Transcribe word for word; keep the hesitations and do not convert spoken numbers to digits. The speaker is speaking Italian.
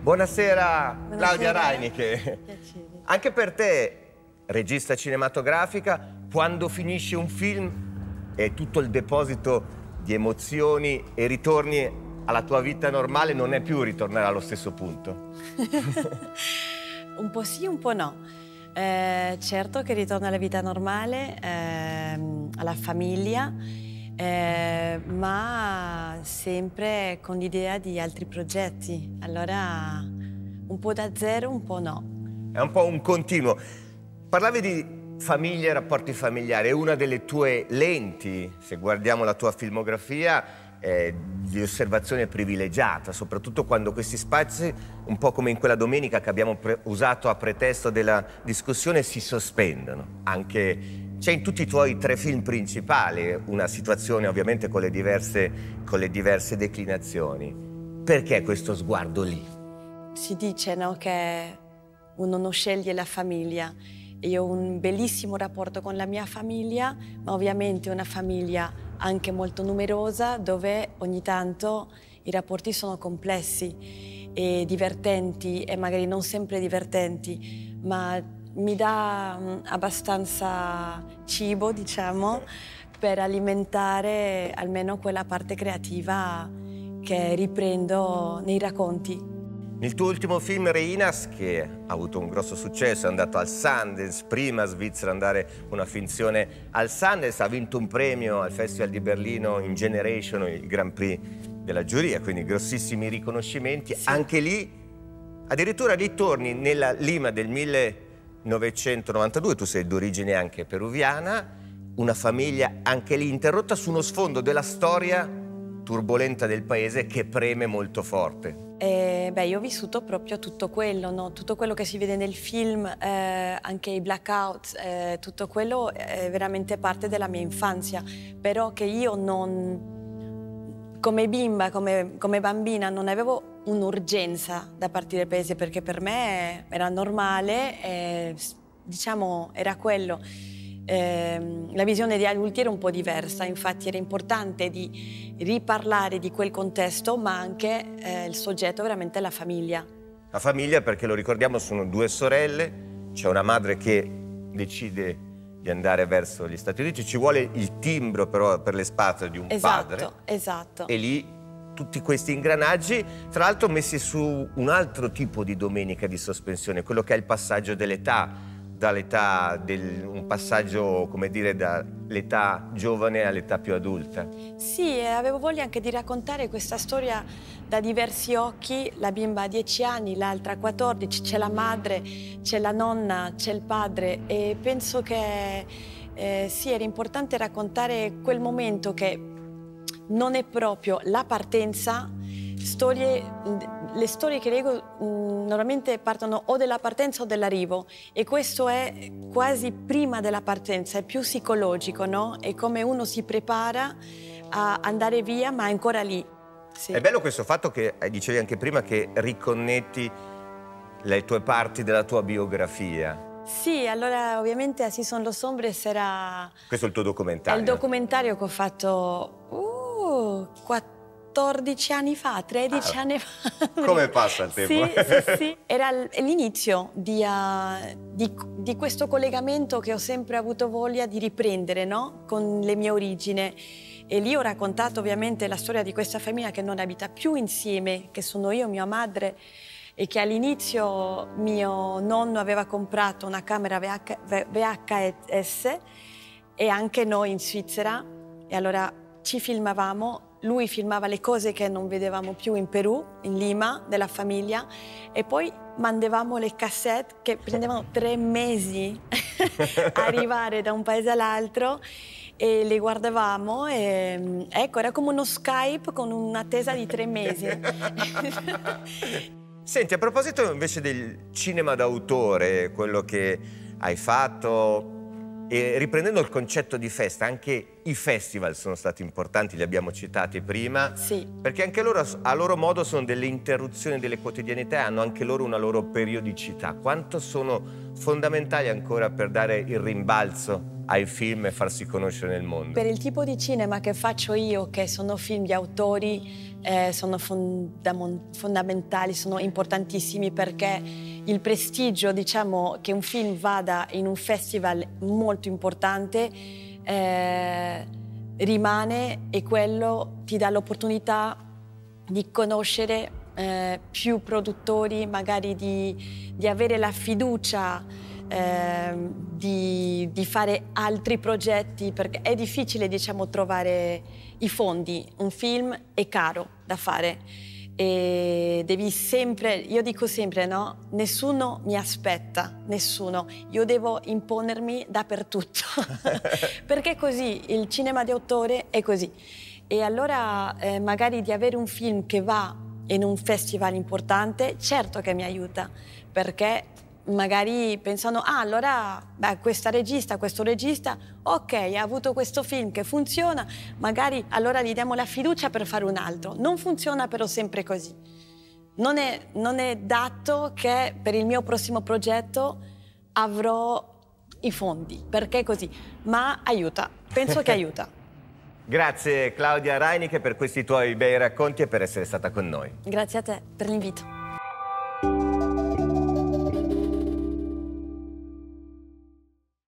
Buonasera, Buonasera. Claudia Reinicke. Piacere. Anche per te, regista cinematografica, quando finisce un film e tutto il deposito di emozioni e ritorni alla tua vita normale non è più ritornare allo stesso punto? Un po' sì, un po' no. Eh, certo che ritorno alla vita normale, ehm, alla famiglia, eh, ma sempre con l'idea di altri progetti. Allora un po' da zero, un po' no. È un po' un continuo. Parlavi di famiglia e rapporti familiari, è una delle tue lenti, se guardiamo la tua filmografia, eh, di osservazione privilegiata, soprattutto quando questi spazi, un po' come in quella domenica che abbiamo usato a pretesto della discussione, si sospendono. Anche c'è in tutti i tuoi tre film principali una situazione ovviamente con le diverse, con le diverse declinazioni. Perché questo sguardo lì? Si dice, no, che uno non sceglie la famiglia. Io ho un bellissimo rapporto con la mia famiglia, ma ovviamente una famiglia anche molto numerosa, dove ogni tanto i rapporti sono complessi e divertenti, e magari non sempre divertenti, ma mi dà abbastanza cibo, diciamo, per alimentare almeno quella parte creativa che riprendo nei racconti. Il tuo ultimo film, Reinas, che ha avuto un grosso successo, è andato al Sundance, prima Svizzera andare una finzione al Sundance, ha vinto un premio al Festival di Berlino in Generation, il Grand Prix della giuria, quindi grossissimi riconoscimenti. Sì. Anche lì, addirittura ritorni nella Lima del millenovecentonovantadue, tu sei d'origine anche peruviana, una famiglia anche lì interrotta su uno sfondo della storia turbolenta del paese che preme molto forte. Eh, beh, io ho vissuto proprio tutto quello, no? Tutto quello che si vede nel film, eh, anche i blackout, eh, tutto quello è veramente parte della mia infanzia, però che io non, come bimba, come, come bambina, non avevo un'urgenza da partire dal paese, perché per me era normale, eh, diciamo, era quello. Eh, la visione di adulti era un po' diversa, infatti era importante di riparlare di quel contesto, ma anche eh, il soggetto veramente la famiglia. La famiglia, perché lo ricordiamo, sono due sorelle, c'è una madre che decide di andare verso gli Stati Uniti, ci vuole il timbro però per le spazzole di un esatto, padre. Esatto. E lì tutti questi ingranaggi, tra l'altro messi su un altro tipo di domenica di sospensione, quello che è il passaggio dell'età, dall'età del un passaggio, come dire, dall'età giovane all'età più adulta. Sì, e avevo voglia anche di raccontare questa storia da diversi occhi. La bimba ha dieci anni, l'altra ha quattordici, c'è la madre, c'è la nonna, c'è il padre, e penso che eh, sì, era importante raccontare quel momento che non è proprio la partenza. Storie, le storie che leggo mh, normalmente partono o dalla partenza o dall'arrivo, e questo è quasi prima della partenza, è più psicologico, no? È come uno si prepara a andare via, ma è ancora lì. Sì. È bello questo fatto che dicevi anche prima, che riconnetti le tue parti della tua biografia. Sì, allora ovviamente Así son los hombres era... Questo è il tuo documentario? È il documentario che ho fatto uh, quattordici anni fa, tredici ah, anni fa. Come passa il tempo? Sì, sì, sì. Era l'inizio di, uh, di, di questo collegamento che ho sempre avuto voglia di riprendere, no? Con le mie origini. E lì ho raccontato ovviamente la storia di questa famiglia che non abita più insieme, che sono io, mia madre, e che all'inizio mio nonno aveva comprato una camera V H S e anche noi in Svizzera, e allora ci filmavamo. Lui filmava le cose che non vedevamo più in Perù, in Lima, della famiglia, e poi mandavamo le cassette che prendevano tre mesi arrivare da un paese all'altro, e le guardavamo e ecco, era come uno Skype con un'attesa di tre mesi. Senti, a proposito invece del cinema d'autore, quello che hai fatto, e riprendendo il concetto di festa, anche i festival sono stati importanti, li abbiamo citati prima, sì, perché anche loro a loro modo sono delle interruzioni delle quotidianità e hanno anche loro una loro periodicità. Quanto sono fondamentali ancora per dare il rimbalzo ai film e farsi conoscere nel mondo? Per il tipo di cinema che faccio io, che sono film di autori, eh, sono fondam- fondamentali, sono importantissimi, perché il prestigio, diciamo, che un film vada in un festival molto importante eh, rimane, e quello ti dà l'opportunità di conoscere eh, più produttori, magari di, di avere la fiducia eh, di, di fare altri progetti, perché è difficile, diciamo, trovare i fondi. Un film è caro da fare e devi sempre, io dico sempre, no? Nessuno mi aspetta, nessuno. Io devo imponermi dappertutto, perché così, il cinema di autore è così. E allora eh, magari di avere un film che va in un festival importante, certo che mi aiuta, perché magari pensano, ah, allora beh, questa regista, questo regista, ok, ha avuto questo film che funziona, magari allora gli diamo la fiducia per fare un altro. Non funziona però sempre così. Non è, non è dato che per il mio prossimo progetto avrò i fondi, perché così, ma aiuta, penso che aiuta. Grazie Claudia Reinicke per questi tuoi bei racconti e per essere stata con noi. Grazie a te per l'invito.